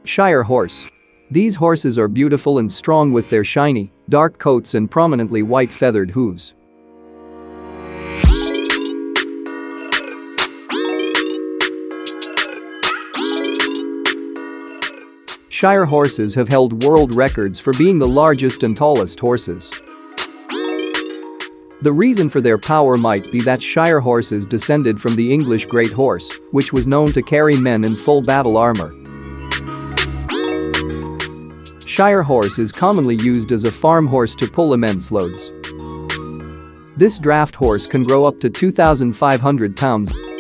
Shire Horse. These horses are beautiful and strong with their shiny, dark coats and prominently white feathered hooves. Shire horses have held world records for being the largest and tallest horses. The reason for their power might be that Shire horses descended from the English Great Horse, which was known to carry men in full battle armor. Shire horse is commonly used as a farm horse to pull immense loads. This draft horse can grow up to 2,500 pounds.